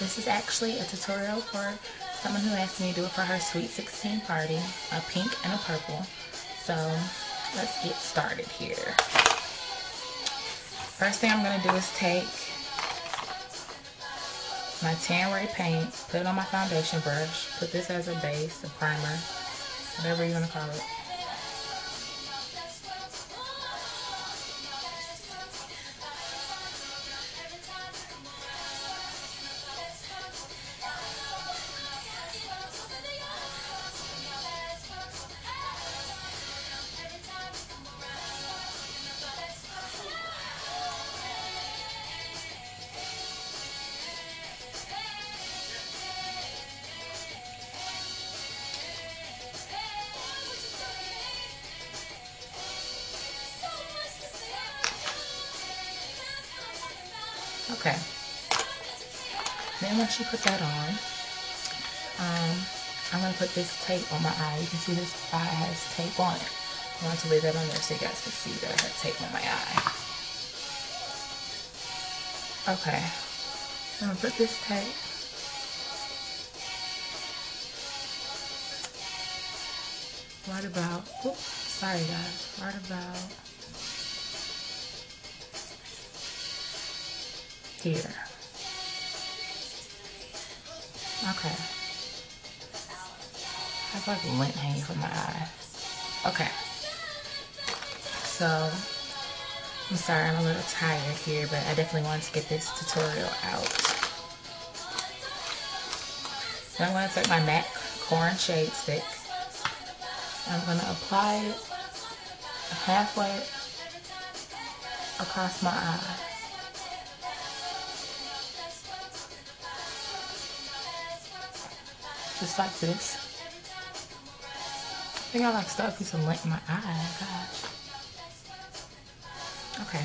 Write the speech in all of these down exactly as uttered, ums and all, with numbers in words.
This is actually a tutorial for someone who asked me to do it for her sweet sixteen party, a pink and a purple. So let's get started here. First thing I'm going to do is take my tan ray paint, put it on my foundation brush, put this as a base, a primer, whatever you want to call it. Okay, then once you put that on, um, I'm going to put this tape on my eye. You can see this eye has tape on it. I want to leave that on there so you guys can see that I have tape on my eye. Okay, I'm going to put this tape right about, oops, sorry guys, right about here. Okay. I have like lint hanging from my eye. Okay. So, I'm sorry I'm a little tired here, but I definitely wanted to get this tutorial out. Now I'm going to take my MAC Corn Shade Stick. I'm going to apply it halfway across my eye. Just like this. I think I like stuck a piece of lint in my eye. Gosh. Okay.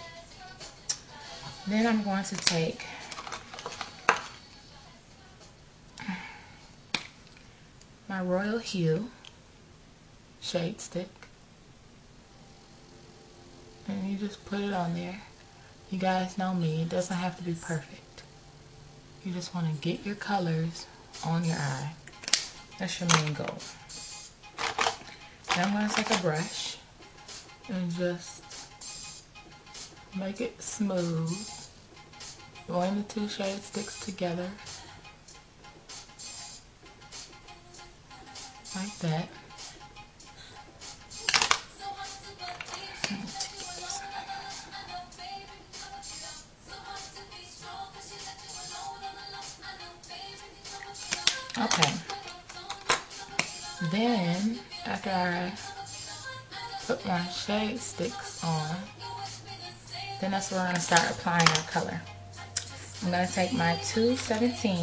Then I'm going to take my Royal Hue shade stick, and you just put it on there. You guys know me, it doesn't have to be perfect. You just want to get your colors on your eye. That's your main goal. Now I'm going to take a brush and just make it smooth. Join the two shade sticks together. Like that. Okay. Then, after I put my shade sticks on, then that's where we're going to start applying our color. I'm going to take my two seventeen,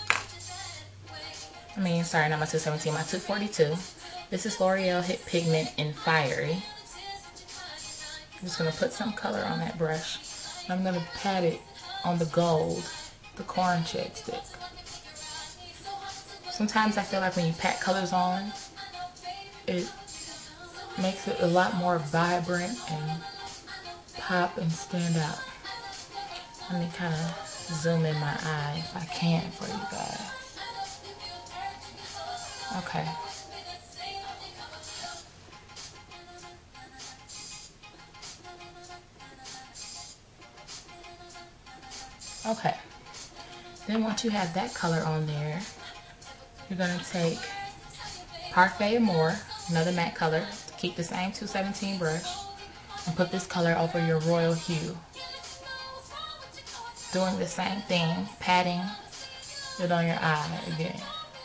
I mean, sorry, not my two seventeen, my two forty-two. This is L'Oreal Hit Pigment in Fiery. I'm just going to put some color on that brush. I'm going to pat it on the gold, the corn shade stick. Sometimes I feel like when you pat colors on, it makes it a lot more vibrant and pop and stand out. Let me kind of zoom in my eye if I can for you guys. Okay. Okay. Then once you have that color on there, you're going to take Parfait Amore, another matte color, keep the same two seventeen brush, and put this color over your Royal Hue. Doing the same thing, patting it on your eye again.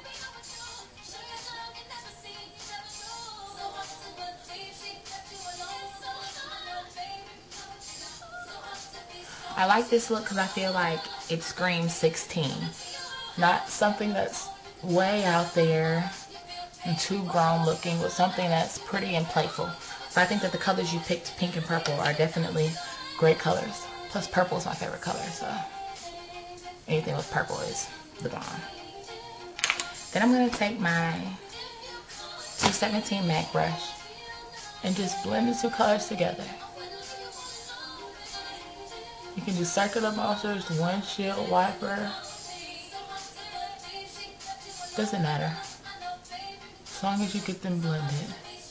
I like this look because I feel like it screams sixteen. Not something that's way out there and too grown looking, but something that's pretty and playful. So I think that the colors you picked, pink and purple, are definitely great colors. Plus purple is my favorite color, so anything with purple is the bomb. Then I'm going to take my two seventeen MAC brush and just blend the two colors together. You can do circular motions, windshield wiper, Doesn't matter. As long as you get them blended.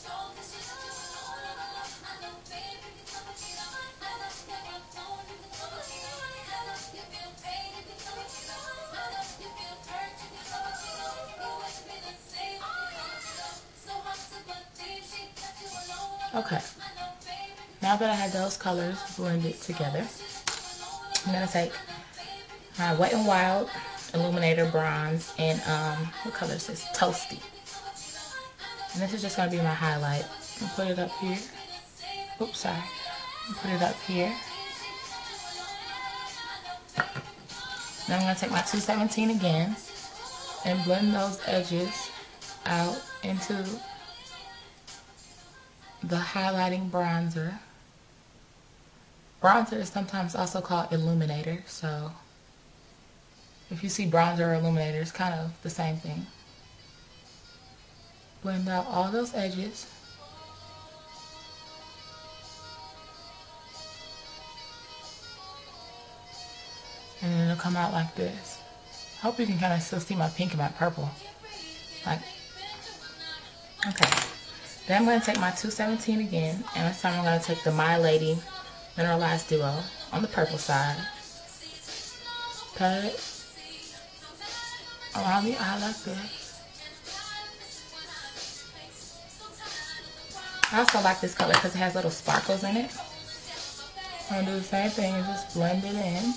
Okay, now that I have those colors blended together, I'm going to take my Wet n Wild Illuminator Bronze and, um, what color is this? Toasty. And this is just going to be my highlight. I'm put it up here. Oops, sorry. Put it up here. Now I'm going to take my two seventeen again and blend those edges out into the highlighting bronzer. Bronzer is sometimes also called illuminator, so if you see bronzer or illuminator, it's kind of the same thing. Blend out all those edges. And then it'll come out like this. I hope you can kind of still see my pink and my purple. Like, okay. Then I'm going to take my two seventeen again, and this time I'm going to take the My Lady Mineralized Duo on the purple side. Pat it around the eye like this. I also like this color because it has little sparkles in it. I'm going to do the same thing and just blend it in.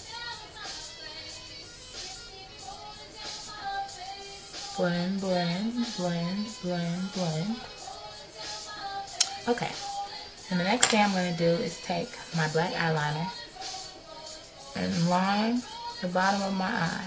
Blend, blend, blend, blend, blend. Okay, and the next thing I'm going to do is take my black eyeliner and line the bottom of my eye.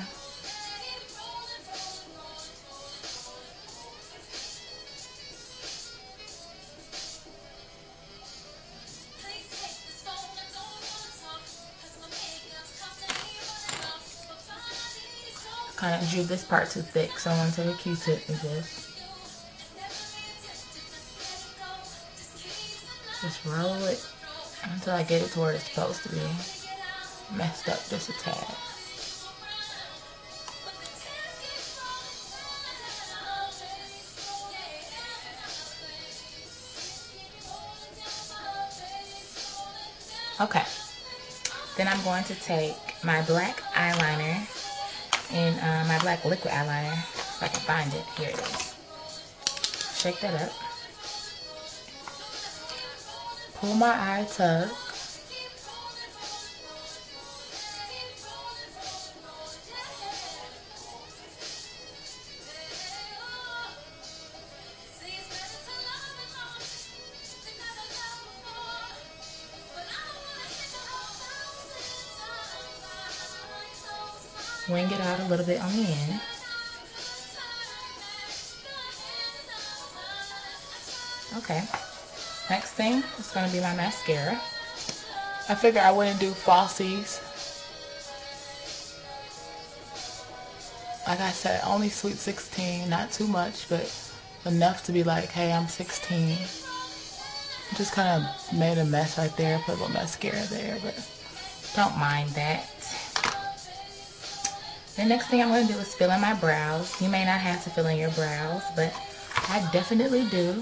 Kind of drew this part too thick, so I'm going to take a Q-tip and just Just roll it until I get it to where it's supposed to be. Messed up just a tad. Okay. Then I'm going to take my black eyeliner and uh, my black liquid eyeliner, if I can find it. Here it is. Shake that up. Pull my eye tuck. Wing it out a little bit on the end. Okay. Next thing is going to be my mascara. I figured I wouldn't do falsies. Like I said, only sweet sixteen, not too much, but enough to be like, hey, I'm sixteen. Just kind of made a mess right there, put a little mascara there, but don't mind that. The next thing I'm going to do is fill in my brows. You may not have to fill in your brows, but I definitely do.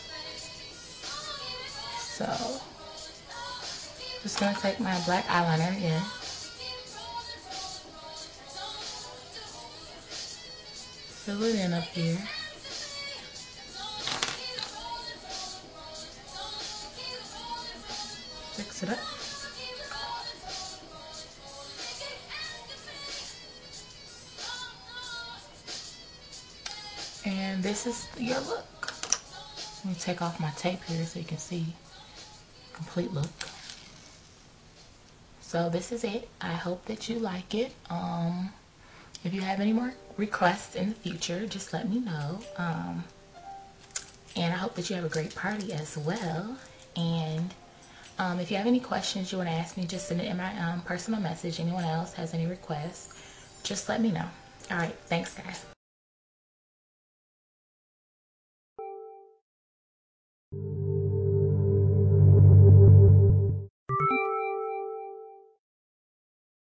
So, just going to take my black eyeliner again. Fill it in up here. Fix it up. And this is your look. Let me take off my tape here so you can see the complete look. So this is it. I hope that you like it. Um, if you have any more requests in the future, just let me know. Um, and I hope that you have a great party as well. And um, if you have any questions you want to ask me, just send it in my um, personal message. Anyone else has any requests, just let me know. All right. Thanks, guys.